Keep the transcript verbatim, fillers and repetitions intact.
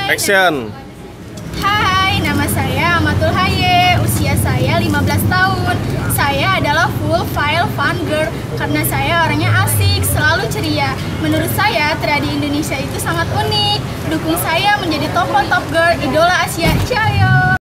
Action. Hai, nama saya Amatul Haye, usia saya lima belas tahun. Saya adalah full file fun girl karena saya orangnya asik, selalu ceria. Menurut saya, tradi Indonesia itu sangat unik. Dukung saya menjadi tokoh top girl idola Asia. Ciao.